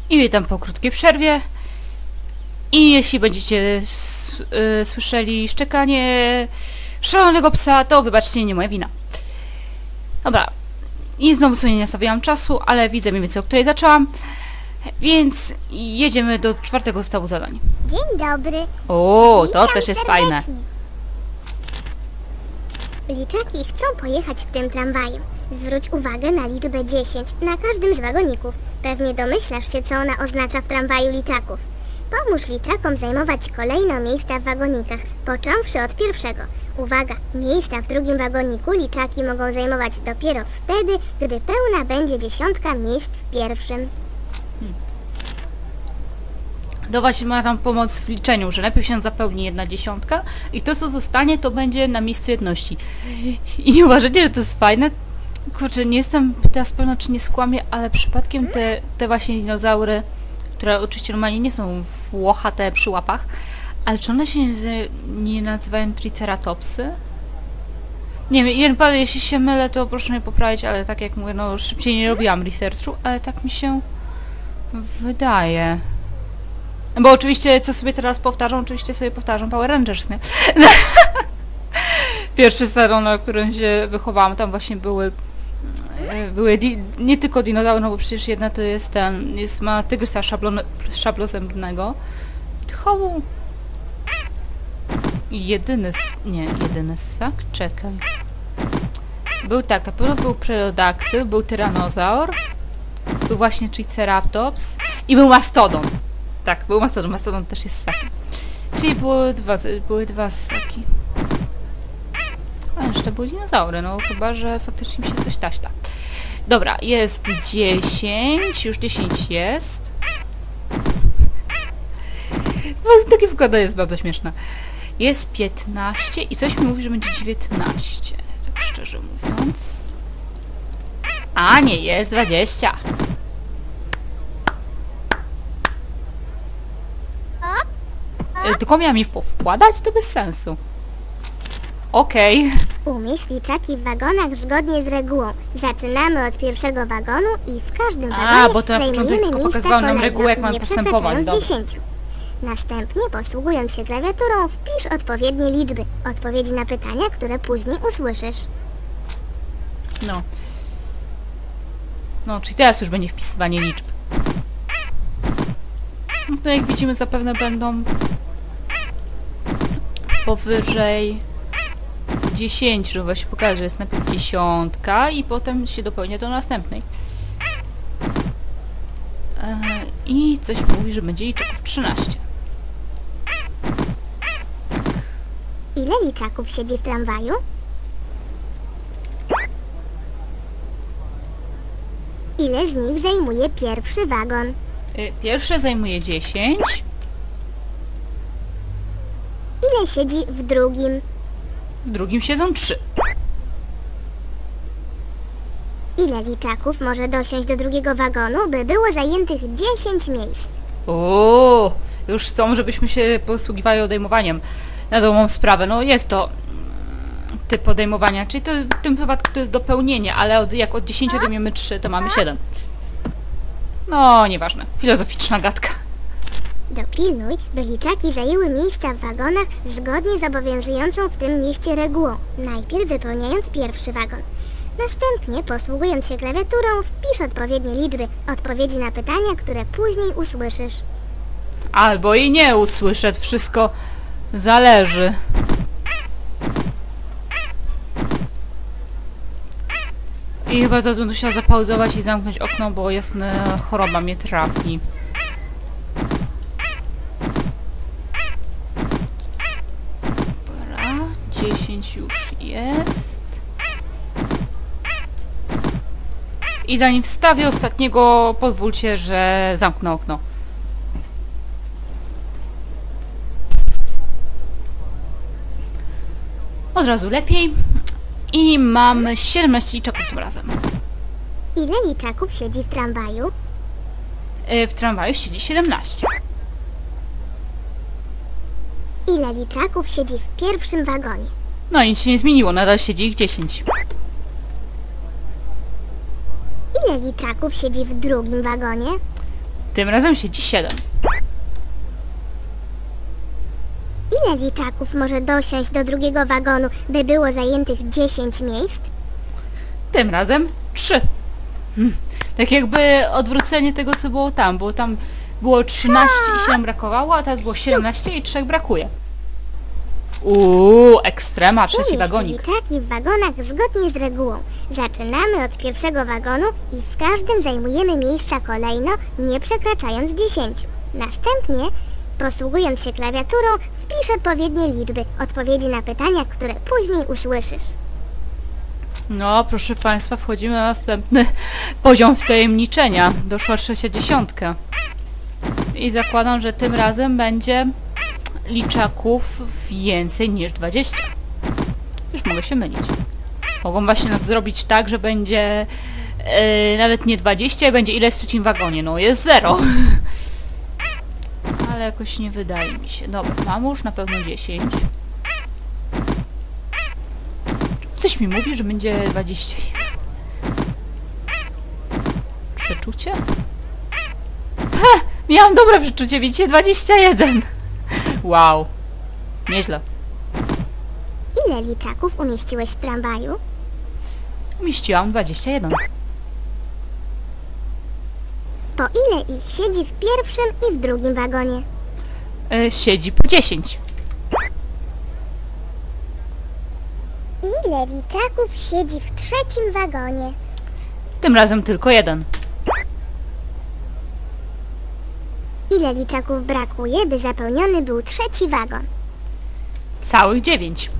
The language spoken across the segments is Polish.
I witam po krótkiej przerwie. I jeśli będziecie słyszeli szczekanie szalonego psa, to wybaczcie, nie moja wina. Dobra. I znowu sobie nie nastawiałam czasu, ale widzę mniej więcej, o której zaczęłam. Więc jedziemy do 4. zestawu zadań. Dzień dobry. O, to Witam też jest serdecznie. fajne. Liczaki chcą pojechać tym tramwajem. Zwróć uwagę na liczbę 10 na każdym z wagoników. Pewnie domyślasz się, co ona oznacza w tramwaju liczaków. Pomóż liczakom zajmować kolejno miejsca w wagonikach, począwszy od pierwszego. Uwaga, miejsca w drugim wagoniku liczaki mogą zajmować dopiero wtedy, gdy pełna będzie 10 miejsc w pierwszym. Dawać ma tam pomoc w liczeniu, że najpierw się zapełni 1/10 i to, co zostanie, to będzie na miejscu jedności. I nie uważacie, że to jest fajne? Kurczę, nie jestem teraz pewna, czy nie skłamię, ale przypadkiem te właśnie dinozaury, które oczywiście normalnie nie są włochate przy łapach, ale czy one się nie nazywają triceratopsy? Nie wiem, jeśli się mylę, to proszę mnie poprawić, ale tak jak mówię, no szybciej nie robiłam researchu, ale tak mi się wydaje. Bo oczywiście, co sobie teraz powtarzam, oczywiście sobie powtarzam Power Rangers, nie? Pierwszy sezon, na którym się wychowałam, tam właśnie były nie tylko dinozaury, no bo przecież jedna to jest ma tygrysa szablozębnego. Tchowu. Jedyny ssak? Czekaj. Był tak, na pewno był Pterodaktyl, był Tyranozaur, był właśnie Triceratops i był Mastodon. Tak, był Mastodon. Mastodon też jest ssakiem. Czyli były dwa ssaki. A jeszcze były dinozaury, no chyba, że faktycznie mi się coś taśta. Dobra, jest 10, już 10 jest. Bo takie wykłada jest bardzo śmieszne. Jest 15 i coś mi mówi, że będzie 19. Tak szczerze mówiąc. A nie, jest 20. Tylko miałam mi wkładać? To bez sensu. Okej. Umieść liczaki w wagonach zgodnie z regułą. Zaczynamy od pierwszego wagonu i w każdym wagonie A, bo to na początek zajmujemy tylko miejsca pokazywało nam kolejno, regułę, jak mam nie postępować. przekraczając 10. Następnie, posługując się klawiaturą, wpisz odpowiednie liczby, odpowiedzi na pytania, które później usłyszysz. No. No, czyli teraz już będzie wpisywanie liczb. No to jak widzimy, zapewne będą powyżej 10, żeby właśnie pokazać, że jest najpierw 10 i potem się dopełnia do następnej. I coś mówi, że będzie liczaków 13. Ile liczaków siedzi w tramwaju? Ile z nich zajmuje pierwszy wagon? Pierwsze zajmuje 10. Ile siedzi w drugim? W drugim siedzą 3. Ile liczaków może dosiąść do drugiego wagonu, by było zajętych 10 miejsc? O, już chcą, żebyśmy się posługiwali odejmowaniem na domową sprawę. No jest to typ odejmowania, czyli to w tym wypadku to jest dopełnienie, ale jak od 10 odejmiemy 3, to mamy 7. No, nieważne. Filozoficzna gadka. Dopilnuj, by liczaki zajęły miejsca w wagonach zgodnie z obowiązującą w tym mieście regułą, najpierw wypełniając pierwszy wagon. Następnie, posługując się klawiaturą, wpisz odpowiednie liczby, odpowiedzi na pytania, które później usłyszysz. Albo i nie usłyszę, wszystko zależy. I chyba zaraz będę musiała zapauzować i zamknąć okno, bo jasna choroba mnie trafi. Dobra, 10 już jest. I zanim wstawię ostatniego, pozwólcie, że zamknę okno. Od razu lepiej. I mamy 17 liczaków tym razem. Ile liczaków siedzi w tramwaju? W tramwaju siedzi 17. Ile liczaków siedzi w pierwszym wagonie? No nic się nie zmieniło, nadal siedzi ich 10. Ile liczaków siedzi w drugim wagonie? Tym razem siedzi 7. Ile liczaków może dosiąść do drugiego wagonu, by było zajętych 10 miejsc? Tym razem 3. Tak jakby odwrócenie tego, co było tam. Bo tam było 13 i 7 brakowało, a teraz było 17 i 3 brakuje. Ekstrema, trzeci Umieść wagonik. liczaki w wagonach zgodnie z regułą. Zaczynamy od pierwszego wagonu i w każdym zajmujemy miejsca kolejno, nie przekraczając 10. Następnie, posługując się klawiaturą, wpisz odpowiednie liczby, odpowiedzi na pytania, które później usłyszysz. No, proszę Państwa, wchodzimy na następny poziom wtajemniczenia. Doszła 60. I zakładam, że tym razem będzie liczaków więcej niż 20. Już mogę się mylić. Mogą właśnie nas zrobić tak, że będzie nawet nie 20, będzie ile w trzecim wagonie. No, jest 0. Ale jakoś nie wydaje mi się. Dobra, mam już na pewno 10. Coś mi mówi, że będzie 21. Przeczucie? Ha! Miałam dobre przeczucie, widzicie? 21. Wow. Nieźle. Ile liczaków umieściłeś w tramwaju? Umieściłam 21. Po ile ich siedzi w pierwszym i w drugim wagonie? Siedzi po 10. Ile liczaków siedzi w trzecim wagonie? Tym razem tylko 1. Ile liczaków brakuje, by zapełniony był trzeci wagon? Całych 9.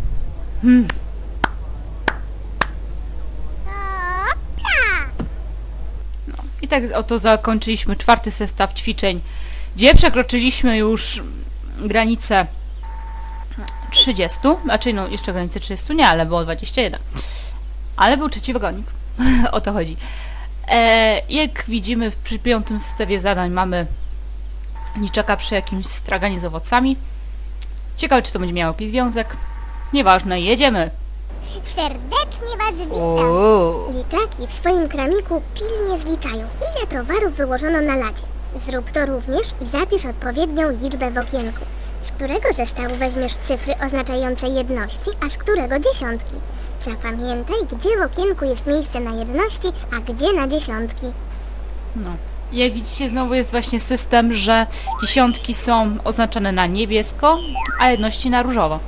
No. I tak oto zakończyliśmy 4. zestaw ćwiczeń, gdzie przekroczyliśmy już granicę 30. Znaczy, no jeszcze granicę 30 nie, ale było 21. Ale był trzeci wagonik. O to chodzi. Jak widzimy, przy 5. zestawie zadań mamy liczaka przy jakimś straganie z owocami. Ciekawe, czy to będzie miało jakiś związek. Nieważne, jedziemy. Serdecznie Was witam. Liczaki w swoim kramiku pilnie zliczają, ile towarów wyłożono na ladzie. Zrób to również i zapisz odpowiednią liczbę w okienku. Z którego zestawu weźmiesz cyfry oznaczające jedności, a z którego dziesiątki. Zapamiętaj, gdzie w okienku jest miejsce na jedności, a gdzie na dziesiątki. No. Jak widzicie, znowu jest właśnie system, że dziesiątki są oznaczone na niebiesko, a jedności na różowo.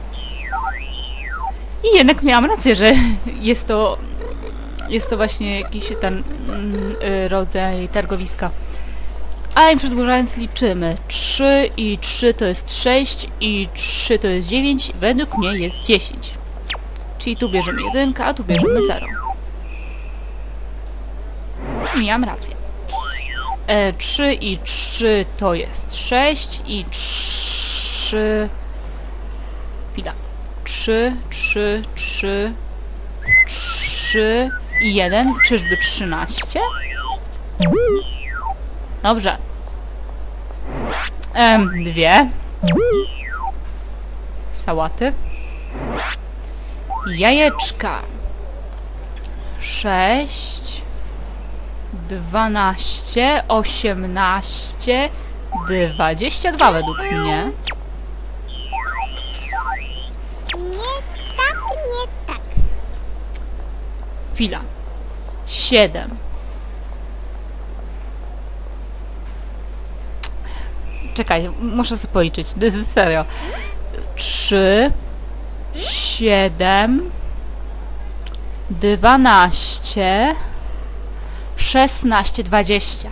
I jednak miałam rację, że jest to właśnie jakiś ten rodzaj targowiska. A im przedłużając liczymy. 3 i 3 to jest 6 i 3 to jest 9. Według mnie jest 10. Czyli tu bierzemy 1, a tu bierzemy 0. I miałam rację. 3 i 3 to jest 6 i 3... Chwila. 3, 3, 3, 3 i 1. Czyżby 13? Dobrze. 2. Sałaty. Jajeczka. 6. 12, 18, 22 według mnie. Nie tak, nie tak. Chwila. 7. Czekaj, muszę sobie policzyć. Serio. 3, 7, 12, 16, 20.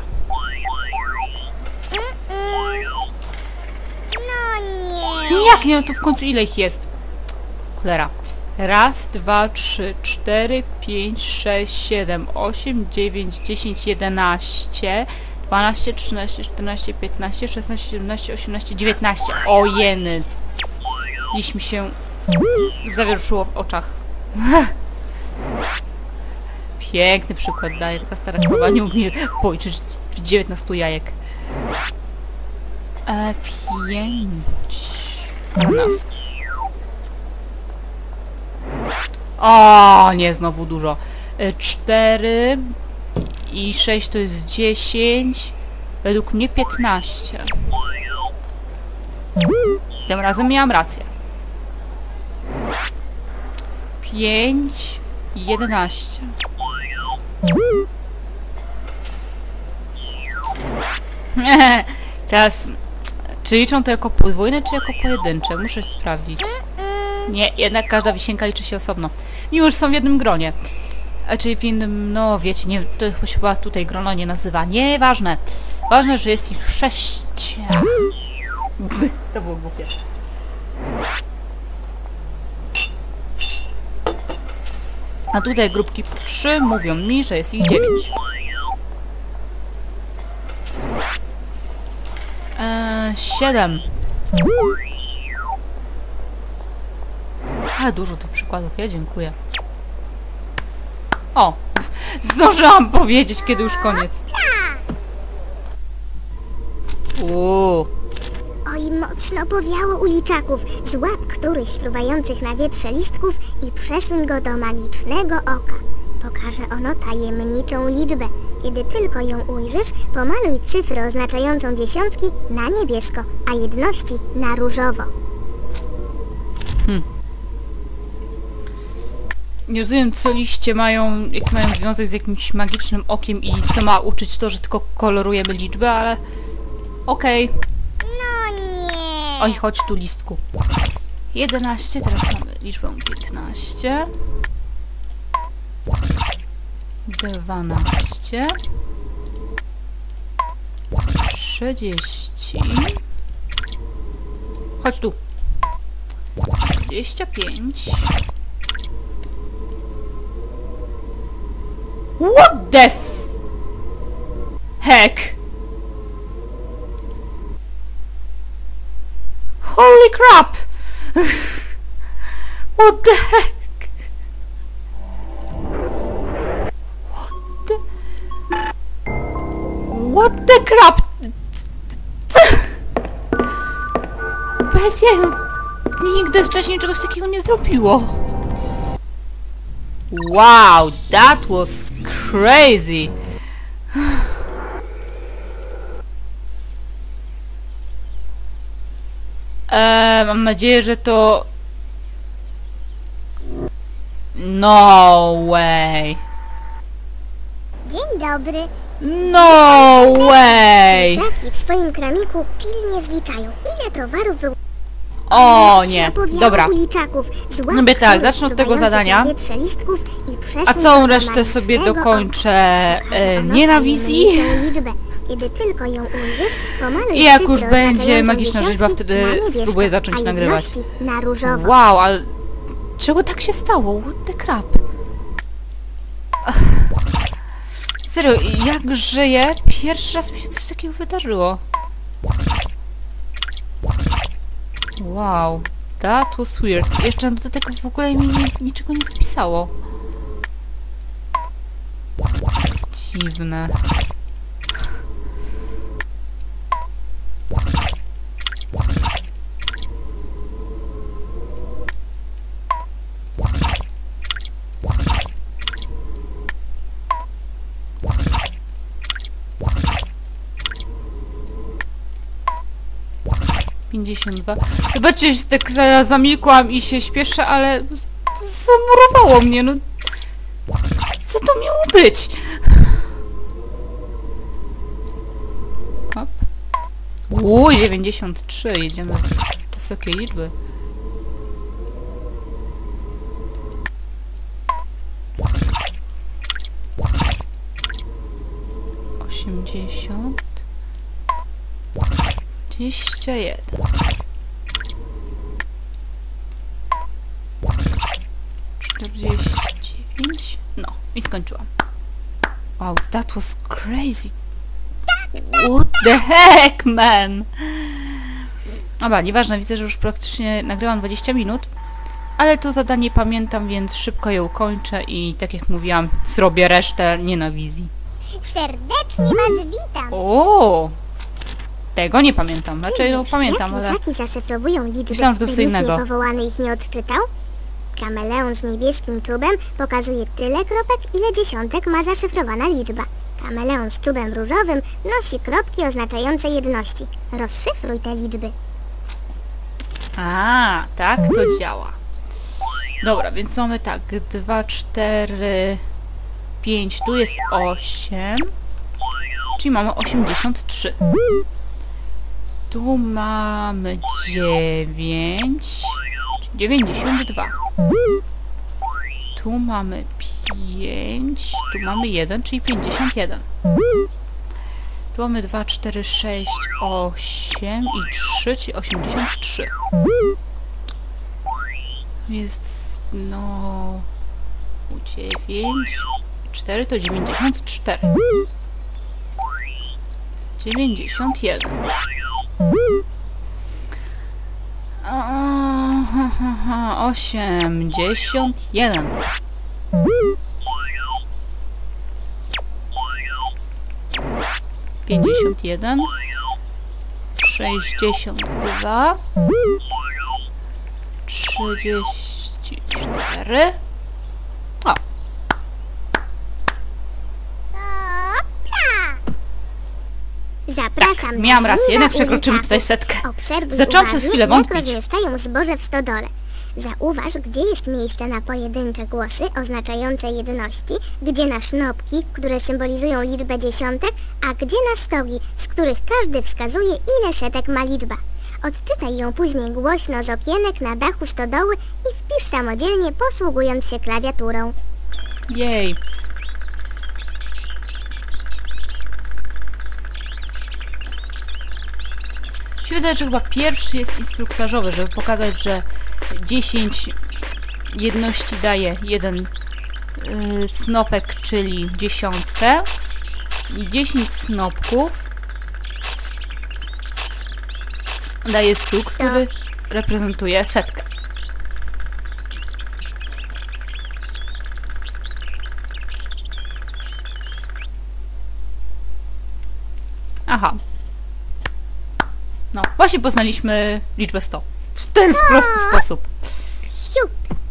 No nie. No jak nie? No to w końcu ile ich jest? Cholera. 1, 2, 3, 4, 5, 6, 7, 8, 9, 10, 11, 12, 13, 14, 15, 16, 17, 18, 19. O jeny. Dziś mi się zawieruszyło w oczach. Piękny przykład daje, taka stara krowa nie umie policzyć 19 jajek. 5 ananasów. O, nie, znowu dużo. 4 i 6 to jest 10. Według mnie 15. Tym razem miałam rację. 5 i 11. Teraz, czy liczą to jako podwójne, czy jako pojedyncze? Muszę sprawdzić. Nie, jednak każda wisienka liczy się osobno. Mimo, że są w jednym gronie. A czyli w innym, no wiecie, nie, to się chyba tutaj grono nie nazywa. Nieważne. Ważne, że jest ich 6. To było głupie. A tutaj grupki po 3 mówią mi, że jest ich 9. 7. Ale dużo tych przykładów, ja dziękuję. O! Zdążyłam powiedzieć, kiedy już koniec. Oj, mocno powiało u liczaków. Złap któryś z fruwających na wietrze listków i przesuń go do magicznego oka. Pokaże ono tajemniczą liczbę. Kiedy tylko ją ujrzysz, pomaluj cyfrę oznaczającą dziesiątki na niebiesko, a jedności na różowo. Nie rozumiem, co liście mają, jaki mają związek z jakimś magicznym okiem i co ma uczyć to, że tylko kolorujemy liczbę, ale... Okej. No nie. Oj, chodź tu, listku. 11, teraz mamy liczbę 15. 12. 30. Chodź tu. 25. What the heck? Holy crap! What the heck? What the crap? Bez jaj, nigdy wcześniej czegoś takiego nie zrobiło. Wow, that was crazy. Mam nadzieję, że to... No way. Dzień dobry. No way. Liczaki w swoim kramiku pilnie zliczają, ile towarów było. O nie, dobra. Mówię tak, zacznę od tego zadania. A całą resztę sobie dokończę nie na wizji. I jak już będzie magiczna rzeźba, wtedy spróbuję zacząć nagrywać. Wow, ale czego tak się stało? What the crap? Serio, jak żyję? Pierwszy raz mi się coś takiego wydarzyło. Wow, that was weird. Jeszcze do tego w ogóle mi niczego nie zapisało. Dziwne. Zobaczcie, że tak zamilkłam i się śpieszę, ale zamurowało mnie, no. Co to miało być? Hop. 93, jedziemy w wysokie liczby. Osiemdziesiąt. 21. 49. No, i skończyłam. Wow, that was crazy. What the heck, man? Dobra, nieważne, widzę, że już praktycznie nagrałam 20 minut. Ale to zadanie pamiętam, więc szybko je ukończę i tak jak mówiłam, zrobię resztę nie na wizji. Serdecznie was witam. O! Tego nie pamiętam, raczej pamiętam, ale... Liczaki zaszyfrowują liczby, myślałam, że to co innego. Niepowołany ich nie odczytał? Kameleon z niebieskim czubem pokazuje tyle kropek, ile dziesiątek ma zaszyfrowana liczba. Kameleon z czubem różowym nosi kropki oznaczające jedności. Rozszyfruj te liczby. A, tak to działa. Dobra, więc mamy tak, 2, 4, 5, tu jest 8, czyli mamy 83. Tu mamy 9, 92. Tu mamy 5, tu mamy 1, czyli 51. Tu mamy 2, 4, 6, 8 i 3, czyli 83. Jest, no... 9, 4 to 94. 91. 81. 51. 62. 34. O! Zapraszam Tak, na miałam rację, żniwa jednak u przekroczymy Licaków. tutaj setkę. Obserwuj Zaczęłam przez uważnie, chwilę jak wątpić. rozmieszczają zboże w stodole. Zauważ, gdzie jest miejsce na pojedyncze głosy oznaczające jedności, gdzie na snopki, które symbolizują liczbę dziesiątek, a gdzie na stogi, z których każdy wskazuje, ile setek ma liczba. Odczytaj ją później głośno z okienek na dachu stodoły i wpisz samodzielnie, posługując się klawiaturą. Jej. Mi się wydaje, że chyba pierwszy jest instruktażowy, żeby pokazać, że 10 jedności daje jeden snopek, czyli dziesiątkę, i 10 snopków daje stół, który reprezentuje setkę. Aha. No, właśnie poznaliśmy liczbę 100. W ten prosty sposób. Siup!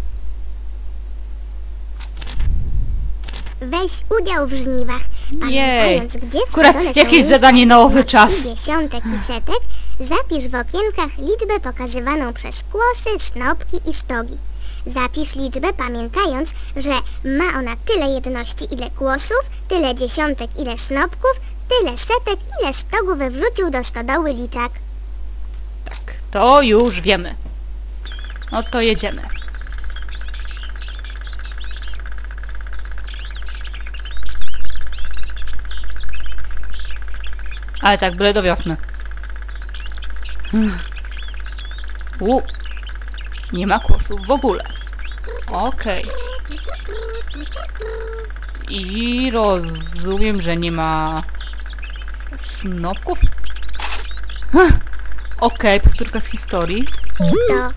Weź udział w żniwach, pamiętając, gdzie w Akurat stodole są jakieś miejsca zadanie na owy znaki czas. dziesiątek i setek, zapisz w okienkach liczbę pokazywaną przez kłosy, snopki i stogi. Zapisz liczbę, pamiętając, że ma ona tyle jedności, ile kłosów, tyle dziesiątek, ile snopków, tyle setek, ile stogów wrzucił do stodoły liczak. Tak, to już wiemy. No to jedziemy. Ale tak, byle do wiosny. Nie ma kłosów w ogóle. Okej. I rozumiem, że nie ma snopków? Okej, powtórka z historii. 100.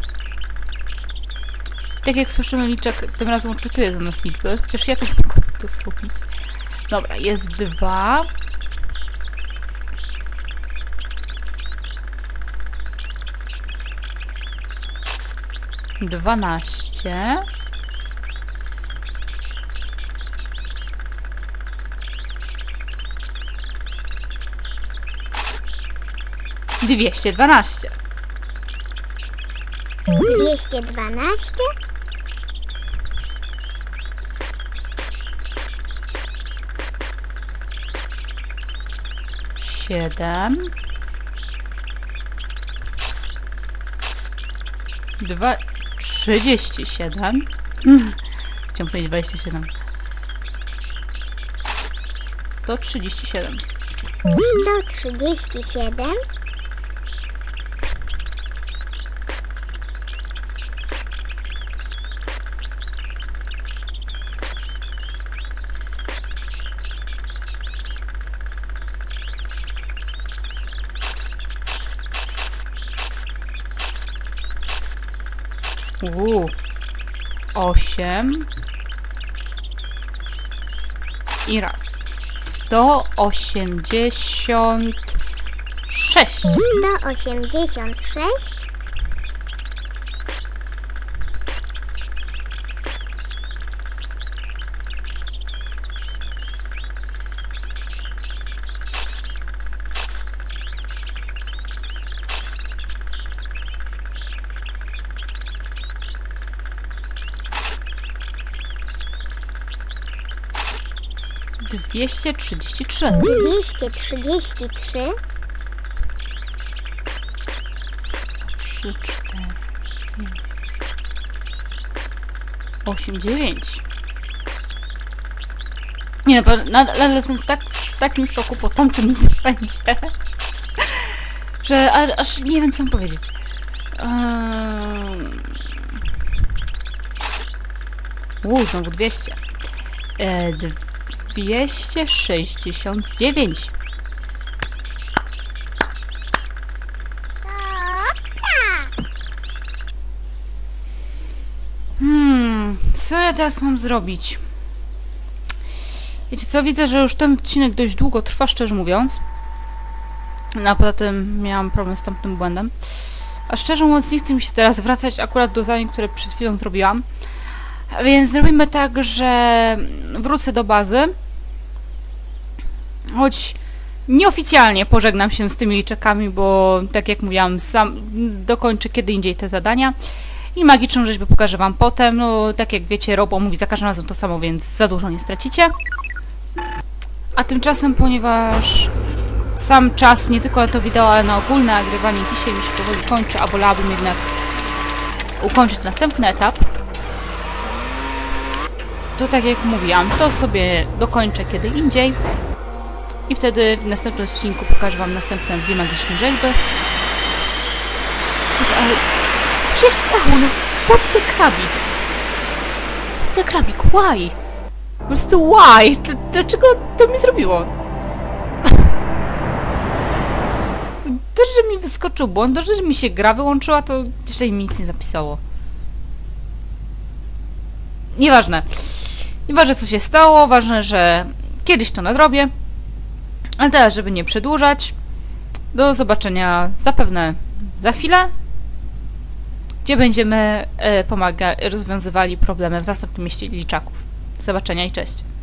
Tak jak słyszymy, liczek tym razem odczytuje za nas liczby. Chociaż ja też mogę to zrobić. Dobra, jest 2. Dwanaście. Dwieście 12. 212. 7. 37. Chciałam powiedzieć 27. 137. 137. 8 i raz. 186. 186. 212. 233. 233. 3, 4, 8, 9. Nie, nadal jestem w takim szoku po tamtym będzie, że aż nie wiem co mam powiedzieć. Znowu 200. 269. Co ja teraz mam zrobić? Wiecie co, widzę, że już ten odcinek dość długo trwa, szczerze mówiąc. No a poza tym miałam problem z tamtym błędem. A szczerze mówiąc nie chce mi się teraz wracać akurat do zadań, które przed chwilą zrobiłam. Więc zrobimy tak, że wrócę do bazy. Choć nieoficjalnie pożegnam się z tymi liczakami, bo tak jak mówiłam, sam dokończę kiedy indziej te zadania. I magiczną rzeźbę pokażę wam potem. No tak jak wiecie, Robo mówi za każdym razem to samo, więc za dużo nie stracicie. A tymczasem, ponieważ sam czas nie tylko na to wideo, ale na ogólne nagrywanie dzisiaj już się powoli kończy, a wolałabym jednak ukończyć następny etap, to tak jak mówiłam, to sobie dokończę kiedy indziej i wtedy w następnym odcinku pokażę wam następne 2 magiczne rzeźby. Boże, ale co się stało? No, what the krabik? What the krabik? Why? Po prostu why? Dlaczego to mi zrobiło? To, że mi wyskoczył błąd, to, że mi się gra wyłączyła, to jeszcze mi nic nie zapisało. Nieważne. Nieważne co się stało, ważne, że kiedyś to nadrobię. Ale teraz, żeby nie przedłużać, do zobaczenia zapewne za chwilę, gdzie będziemy rozwiązywali problemy w następnym mieście Liczaków. Do zobaczenia i cześć.